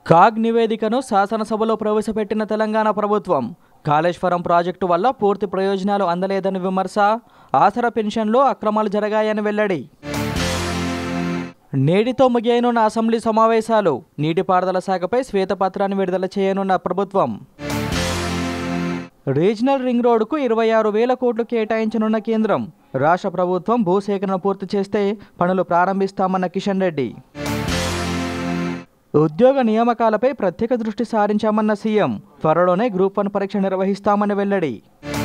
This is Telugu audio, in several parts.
కాగ్ నివేదికను శాసనసభలో ప్రవేశపెట్టిన తెలంగాణ ప్రభుత్వం. కాళేశ్వరం ప్రాజెక్టు వల్ల పూర్తి ప్రయోజనాలు అందలేదని విమర్శ. ఆసరా పెన్షన్లో అక్రమాలు జరిగాయని వెల్లడి. నేటితో ముగియనున్న అసెంబ్లీ సమావేశాలు. నీటిపారుదల శాఖపై శ్వేతపత్రాన్ని విడుదల చేయనున్న ప్రభుత్వం. రీజనల్ రింగ్ రోడ్డుకు 26,000 కోట్లు కేటాయించనున్న కేంద్రం. రాష్ట్ర ప్రభుత్వం భూసేకరణ పూర్తి చేస్తే పనులు ప్రారంభిస్తామన్న కిషన్ రెడ్డి. ఉద్యోగ నియామకాలపై ప్రత్యేక దృష్టి సారించామన్న సీఎం. త్వరలోనే గ్రూప్ 1 పరీక్ష నిర్వహిస్తామని వెల్లడి.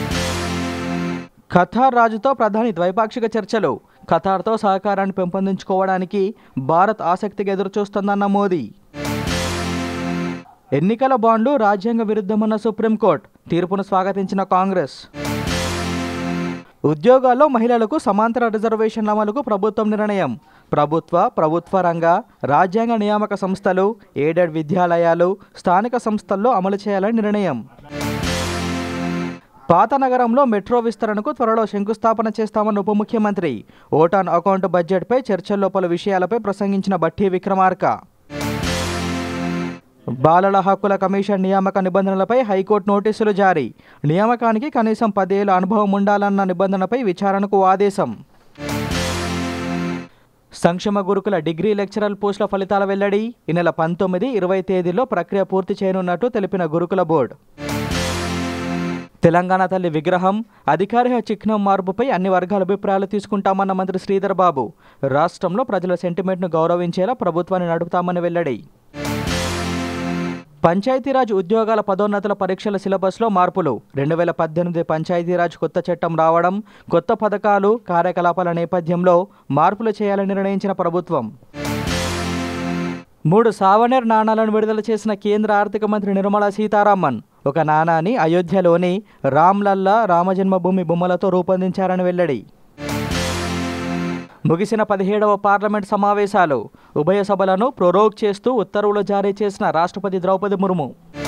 ఖతార్ రాజుతో ప్రధాని ద్వైపాక్షిక చర్చలు. ఖతార్తో సహకారాన్ని పెంపొందించుకోవడానికి భారత్ ఆసక్తిగా ఎదురుచూస్తోందన్న మోదీ. ఎన్నికల బాండ్లు రాజ్యాంగ విరుద్ధమన్న సుప్రీంకోర్టు. తీర్పును స్వాగతించిన కాంగ్రెస్. ఉద్యోగాల్లో మహిళలకు సమాంతర రిజర్వేషన్ల అమలుకు ప్రభుత్వం నిర్ణయం. ప్రభుత్వ రంగ రాజ్యాంగ నియామక సంస్థలు, ఎయిడెడ్ విద్యాలయాలు, స్థానిక సంస్థల్లో అమలు చేయాలని నిర్ణయం. పాత నగరంలో మెట్రో విస్తరణకు త్వరలో శంకుస్థాపన చేస్తామన్న ఉప ముఖ్యమంత్రి. ఓటాన్ అకౌంట్ బడ్జెట్పై చర్చల్లో పలు విషయాలపై ప్రసంగించిన బట్టి విక్రమార్క. బాలల హక్కుల కమిషన్ నియామక నిబంధనలపై హైకోర్టు నోటీసులు జారీ. నియామకానికి కనీసం 10 ఏళ్ల అనుభవం ఉండాలన్న నిబంధనపై విచారణకు ఆదేశం. సంక్షేమ గురుకుల డిగ్రీ లెక్చరర్ పోస్టుల ఫలితాల వెల్లడి. ఈ నెల 19, 20 తేదీల్లో ప్రక్రియ పూర్తి చేయనున్నట్టు తెలిపిన గురుకుల బోర్డు. తెలంగాణ తల్లి విగ్రహం, అధికారిక చిహ్నం మార్పుపై అన్ని వర్గాల అభిప్రాయాలు తీసుకుంటామన్న మంత్రి శ్రీధర్ బాబు. రాష్ట్రంలో ప్రజల సెంటిమెంట్ను గౌరవించేలా ప్రభుత్వాన్ని నడుపుతామని వెల్లడి. పంచాయతీరాజ్ ఉద్యోగాల పదోన్నతుల పరీక్షల సిలబస్లో మార్పులు. 2018 పంచాయతీరాజ్ కొత్త చట్టం రావడం, కొత్త పథకాలు, కార్యకలాపాల నేపథ్యంలో మార్పులు చేయాలని నిర్ణయించిన ప్రభుత్వం. 3 సావనీర్ నాణాలను విడుదల చేసిన కేంద్ర ఆర్థిక మంత్రి నిర్మలా సీతారామన్. ఒక నాణాన్ని అయోధ్యలోని రామ్లల్లా రామజన్మభూమి బొమ్మలతో రూపొందించారని వెల్లడి. ముగిసిన 17వ పార్లమెంట్ సమావేశాలు. ఉభయ సభలను ప్రొరోగ్ చేస్తూ ఉత్తర్వులు జారీ చేసిన రాష్ట్రపతి ద్రౌపది ముర్ము.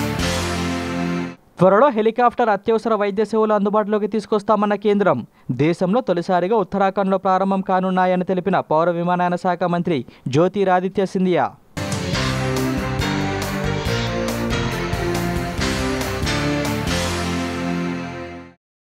త్వరలో హెలికాప్టర్ అత్యవసర వైద్య సేవలు అందుబాటులోకి తీసుకొస్తామన్న కేంద్రం. దేశంలో తొలిసారిగా ఉత్తరాఖండ్లో ప్రారంభం కానున్నాయని తెలిపిన పౌర విమానయాన శాఖ మంత్రి జ్యోతిరాదిత్య సింధియా.